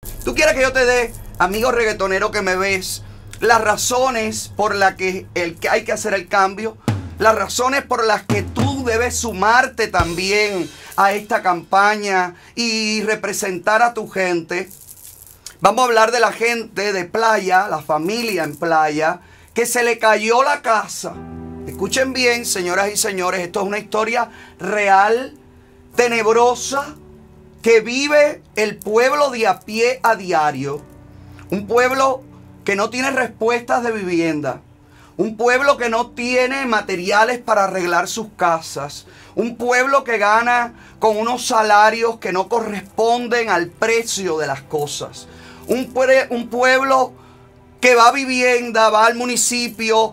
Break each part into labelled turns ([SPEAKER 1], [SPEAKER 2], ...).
[SPEAKER 1] ¿Tú quieres que yo te dé, amigo reggaetonero que me ves, las razones por las que hay que hacer el cambio? Las razones por las que tú debes sumarte también a esta campaña y representar a tu gente. Vamos a hablar de la gente de Playa, la familia en Playa, que se le cayó la casa. Escuchen bien, señoras y señores, esto es una historia real, tenebrosa, que vive el pueblo de a pie a diario. Un pueblo que no tiene respuestas de vivienda. Un pueblo que no tiene materiales para arreglar sus casas. Un pueblo que gana con unos salarios que no corresponden al precio de las cosas. Un pueblo que va a vivienda, va al municipio,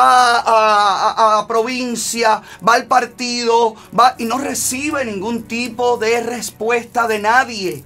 [SPEAKER 1] va a provincia, va al partido, va y no recibe ningún tipo de respuesta de nadie.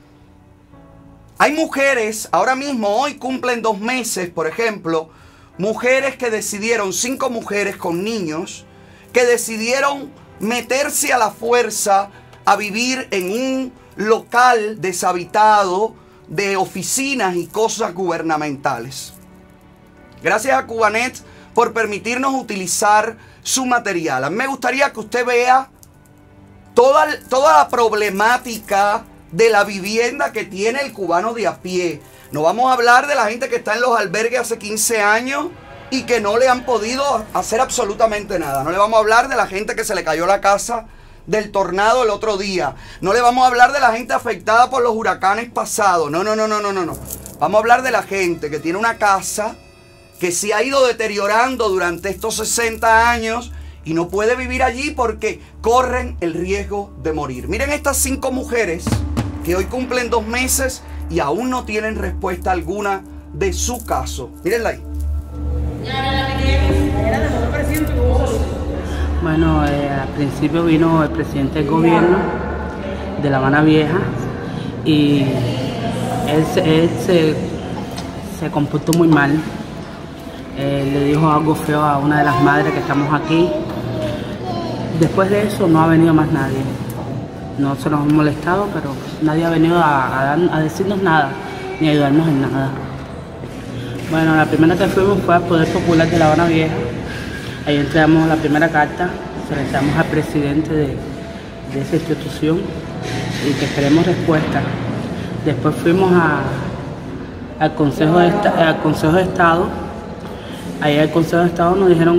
[SPEAKER 1] Hay mujeres, ahora mismo, hoy cumplen 2 meses, por ejemplo, mujeres que decidieron, 5 mujeres con niños, que decidieron meterse a la fuerza a vivir en un local deshabitado de oficinas y cosas gubernamentales. Gracias a Cubanet por permitirnos utilizar su material. A mí me gustaría que usted vea toda la problemática de la vivienda que tiene el cubano de a pie. No vamos a hablar de la gente que está en los albergues hace 15 años y que no le han podido hacer absolutamente nada. No le vamos a hablar de la gente que se le cayó la casa del tornado el otro día. No le vamos a hablar de la gente afectada por los huracanes pasados. No. Vamos a hablar de la gente que tiene una casa que se ha ido deteriorando durante estos 60 años y no puede vivir allí porque corren el riesgo de morir. Miren estas 5 mujeres que hoy cumplen 2 meses y aún no tienen respuesta alguna de su caso. Mírenla ahí.
[SPEAKER 2] Bueno, al principio vino el presidente del gobierno de La Habana Vieja y él se comportó muy mal. Le dijo algo feo a una de las madres que estamos aquí. Después de eso no ha venido más nadie. No se nos ha molestado, pero nadie ha venido a decirnos nada, ni a ayudarnos en nada. Bueno, la primera que fuimos fue al Poder Popular de La Habana Vieja. Ahí entregamos la primera carta, se la entregamos al presidente de esa institución y que queremos respuesta. Después fuimos al Consejo de Estado. Ahí al Consejo de Estado nos dijeron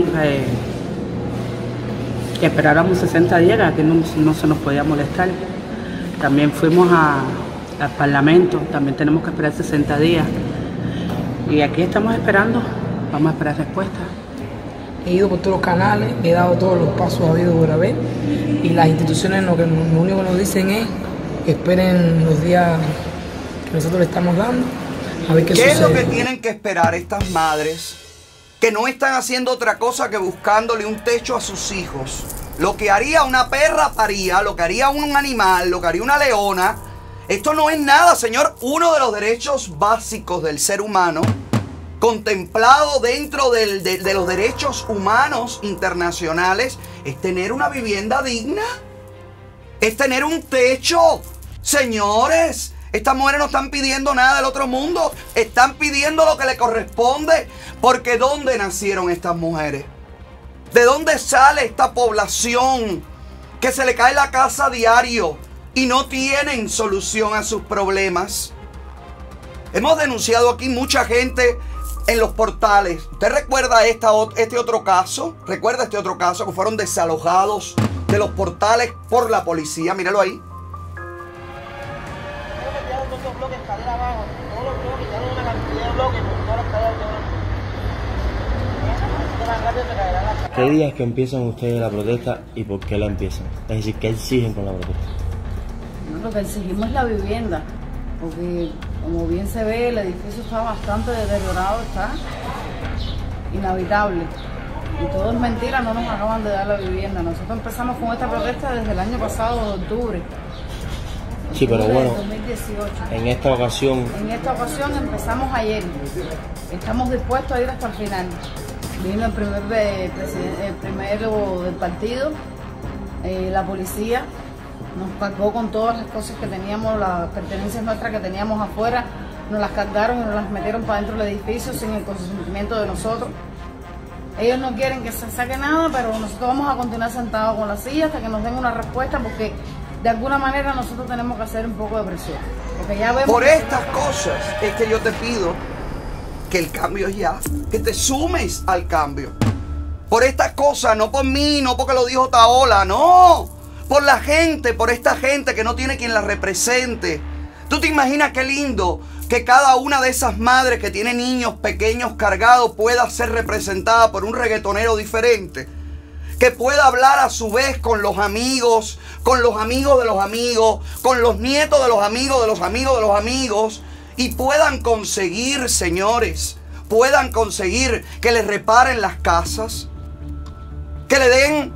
[SPEAKER 2] que esperáramos 60 días, que aquí no se nos podía molestar. También fuimos al Parlamento, también tenemos que esperar 60 días. Y aquí estamos esperando, vamos a esperar respuesta.
[SPEAKER 3] He ido por todos los canales, he dado todos los pasos habidos por haber y las instituciones lo único que nos dicen es que esperen los días que nosotros le estamos dando a ver qué sucede.
[SPEAKER 1] ¿Qué es lo que tienen que esperar estas madres que no están haciendo otra cosa que buscándole un techo a sus hijos? Lo que haría una perra paría, lo que haría un animal, lo que haría una leona. Esto no es nada, señor. Uno de los derechos básicos del ser humano, contemplado dentro de los derechos humanos internacionales, es tener una vivienda digna, es tener un techo. Señores, estas mujeres no están pidiendo nada del otro mundo, están pidiendo lo que le corresponde, porque ¿dónde nacieron estas mujeres? ¿De dónde sale esta población que se le cae la casa a diario y no tienen solución a sus problemas? Hemos denunciado aquí mucha gente en los portales. ¿Usted recuerda este otro caso? ¿Recuerda este otro caso que fueron desalojados de los portales por la policía? Míralo ahí.
[SPEAKER 4] ¿Qué días que empiezan ustedes la protesta y por qué la empiezan? Es decir, ¿qué exigen con la protesta?
[SPEAKER 5] No, lo que exigimos es la vivienda, porque como bien se ve, el edificio está bastante deteriorado, está inhabitable. Y todo es mentira, no nos acaban de dar la vivienda. Nosotros empezamos con esta protesta desde el año pasado, de octubre.
[SPEAKER 4] Sí, pero bueno,
[SPEAKER 5] 2018.
[SPEAKER 4] En esta ocasión
[SPEAKER 5] empezamos ayer. Estamos dispuestos a ir hasta el final. Vino el primero del partido, la policía, nos cargó con todas las cosas que teníamos, las pertenencias nuestras que teníamos afuera, nos las cargaron y nos las metieron para dentro del edificio sin el consentimiento de nosotros. Ellos no quieren que se saque nada, pero nosotros vamos a continuar sentados con la silla hasta que nos den una respuesta, porque de alguna manera nosotros tenemos que hacer un poco de presión. Porque ya vemos
[SPEAKER 1] por estas cosas es que yo te pido que el cambio es ya, que te sumes al cambio. Por estas cosas, no por mí, no porque lo dijo Taola, no. Por la gente, por esta gente que no tiene quien la represente. ¿Tú te imaginas qué lindo que cada una de esas madres que tiene niños pequeños cargados pueda ser representada por un reggaetonero diferente? Que pueda hablar a su vez con los amigos de los amigos, con los nietos de los amigos de los amigos de los amigos, y puedan conseguir, señores, puedan conseguir que les reparen las casas, que le den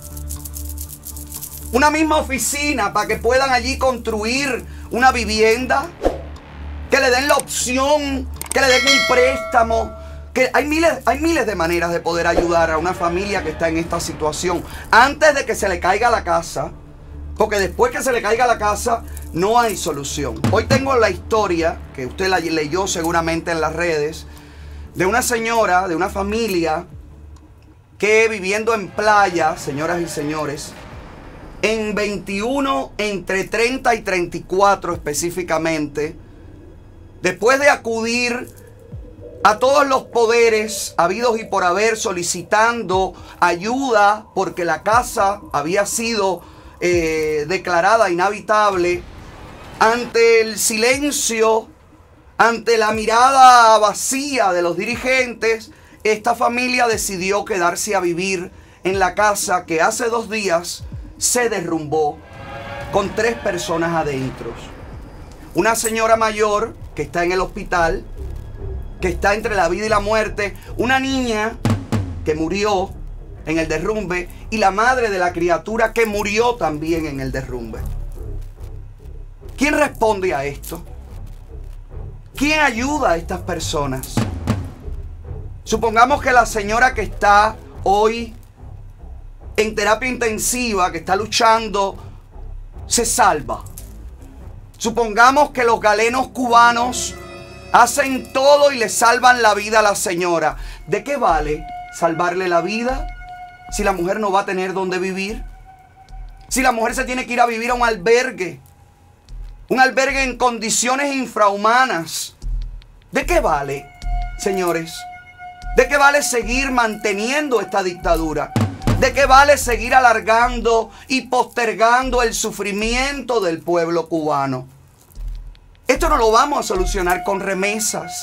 [SPEAKER 1] una misma oficina para que puedan allí construir una vivienda, que le den la opción, que le den un préstamo, que hay miles de maneras de poder ayudar a una familia que está en esta situación antes de que se le caiga la casa, porque después que se le caiga la casa no hay solución. Hoy tengo la historia, que usted la leyó seguramente en las redes, de una señora, de una familia que viviendo en playa, señoras y señores, en 21, entre 30 y 34 específicamente, después de acudir a todos los poderes habidos y por haber solicitando ayuda porque la casa había sido declarada inhabitable, ante el silencio, ante la mirada vacía de los dirigentes, esta familia decidió quedarse a vivir en la casa que hace 2 días se derrumbó con 3 personas adentro. Una señora mayor que está en el hospital, que está entre la vida y la muerte, una niña que murió en el derrumbe y la madre de la criatura que murió también en el derrumbe. ¿Quién responde a esto? ¿Quién ayuda a estas personas? Supongamos que la señora que está hoy en terapia intensiva, que está luchando, se salva. Supongamos que los galenos cubanos hacen todo y le salvan la vida a la señora. ¿De qué vale salvarle la vida si la mujer no va a tener dónde vivir? Si la mujer se tiene que ir a vivir a un albergue en condiciones infrahumanas. ¿De qué vale, señores? ¿De qué vale seguir manteniendo esta dictadura? ¿De qué vale seguir alargando y postergando el sufrimiento del pueblo cubano? Esto no lo vamos a solucionar con remesas.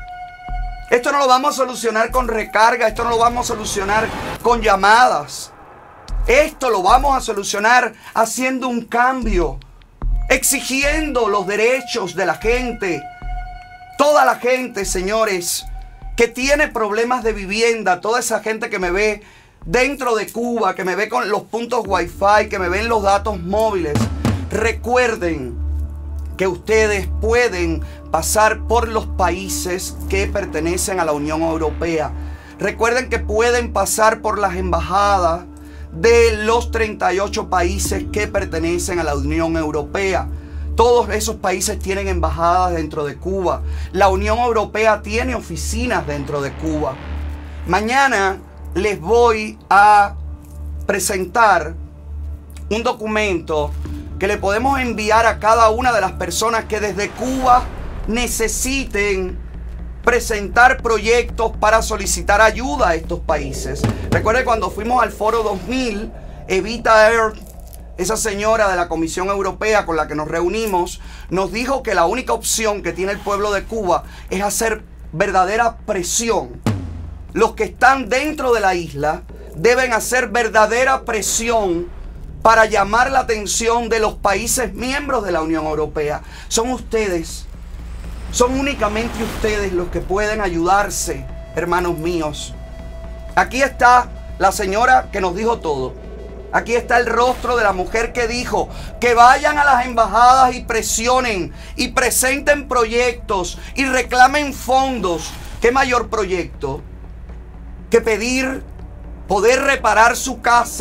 [SPEAKER 1] Esto no lo vamos a solucionar con recarga. Esto no lo vamos a solucionar con llamadas. Esto lo vamos a solucionar haciendo un cambio, exigiendo los derechos de la gente. Toda la gente, señores, que tiene problemas de vivienda, toda esa gente que me ve dentro de Cuba, que me ve con los puntos Wi-Fi, que me ven los datos móviles, recuerden que ustedes pueden pasar por los países que pertenecen a la Unión Europea. Recuerden que pueden pasar por las embajadas de los 38 países que pertenecen a la Unión Europea. Todos esos países tienen embajadas dentro de Cuba. La Unión Europea tiene oficinas dentro de Cuba. Mañana les voy a presentar un documento que le podemos enviar a cada una de las personas que desde Cuba necesiten presentar proyectos para solicitar ayuda a estos países. Recuerden cuando fuimos al Foro 2000, Evita Earth, esa señora de la Comisión Europea con la que nos reunimos, nos dijo que la única opción que tiene el pueblo de Cuba es hacer verdadera presión. Los que están dentro de la isla deben hacer verdadera presión para llamar la atención de los países miembros de la Unión Europea. Son ustedes, son únicamente ustedes los que pueden ayudarse, hermanos míos. Aquí está la señora que nos dijo todo. Aquí está el rostro de la mujer que dijo que vayan a las embajadas y presionen y presenten proyectos y reclamen fondos. ¿Qué mayor proyecto que pedir poder reparar su casa,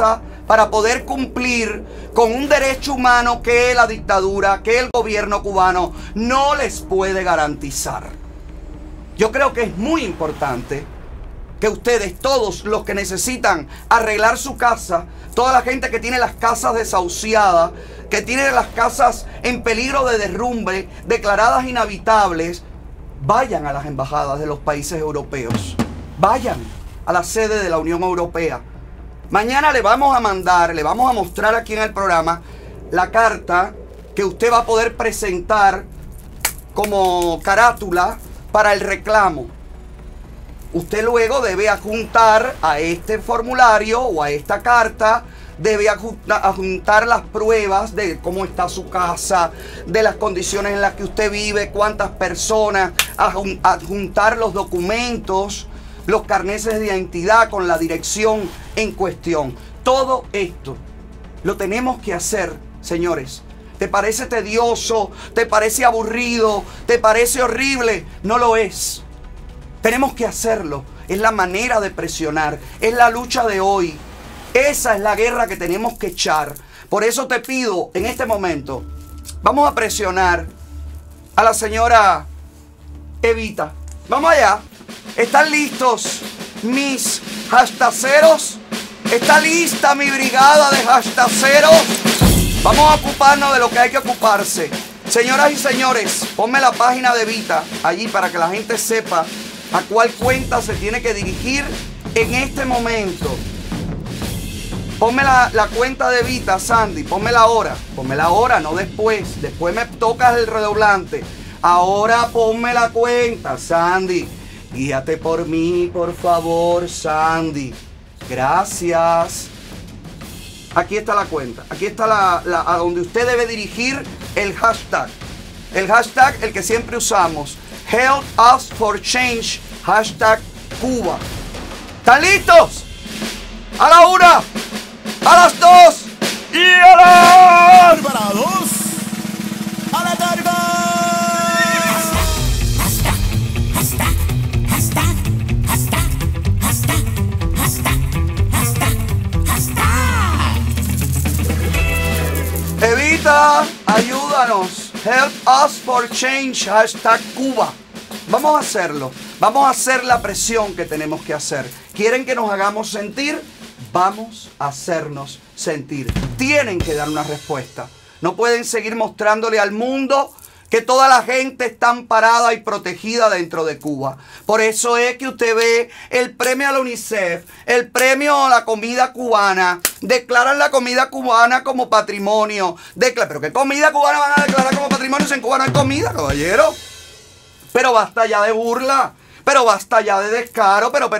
[SPEAKER 1] para poder cumplir con un derecho humano que la dictadura, que el gobierno cubano no les puede garantizar. Yo creo que es muy importante que ustedes, todos los que necesitan arreglar su casa, toda la gente que tiene las casas desahuciadas, que tiene las casas en peligro de derrumbe, declaradas inhabitables, vayan a las embajadas de los países europeos. Vayan a la sede de la Unión Europea. Mañana le vamos a mandar, le vamos a mostrar aquí en el programa la carta que usted va a poder presentar como carátula para el reclamo. Usted luego debe adjuntar a este formulario o a esta carta, debe adjuntar las pruebas de cómo está su casa, de las condiciones en las que usted vive, cuántas personas, adjuntar los documentos, los carneses de identidad con la dirección en cuestión. Todo esto lo tenemos que hacer, señores. ¿Te parece tedioso? ¿Te parece aburrido? ¿Te parece horrible? No lo es. Tenemos que hacerlo. Es la manera de presionar. Es la lucha de hoy. Esa es la guerra que tenemos que echar. Por eso te pido en este momento, vamos a presionar a la señora Evita. Vamos allá. ¿Están listos mis hashtaceros? ¿Está lista mi brigada de hashtaceros? Vamos a ocuparnos de lo que hay que ocuparse. Señoras y señores, ponme la página de Evita allí para que la gente sepa a cuál cuenta se tiene que dirigir en este momento. Ponme la cuenta de Evita, Sandy. Pónmela ahora. Pónmela ahora, no después. Después me tocas el redoblante. Ahora ponme la cuenta, Sandy. Guíate por mí, por favor, Sandy. Gracias. Aquí está la cuenta. Aquí está a donde usted debe dirigir el hashtag. El hashtag, el que siempre usamos. Help us for change. Hashtag Cuba. ¿Están listos? A la 1, a las 2 y a la...
[SPEAKER 6] ¡Preparados! ¡A la carga!
[SPEAKER 1] Evita, ayúdanos. Help us for change. Hashtag Cuba. Vamos a hacerlo. Vamos a hacer la presión que tenemos que hacer. ¿Quieren que nos hagamos sentir? Vamos a hacernos sentir. Tienen que dar una respuesta. No pueden seguir mostrándole al mundo que toda la gente está amparada y protegida dentro de Cuba. Por eso es que usted ve el premio a la UNICEF, el premio a la comida cubana. Declaran la comida cubana como patrimonio. ¿Pero qué comida cubana van a declarar como patrimonio si en Cuba no hay comida, caballero? Pero basta ya de burla. Pero basta ya de descaro. Pero.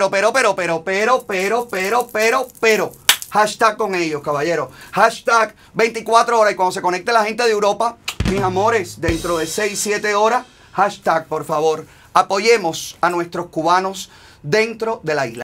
[SPEAKER 1] Hashtag con ellos, caballero. Hashtag 24 horas. Y cuando se conecte la gente de Europa, mis amores, dentro de 6-7 horas, hashtag, por favor, apoyemos a nuestros cubanos dentro de la isla.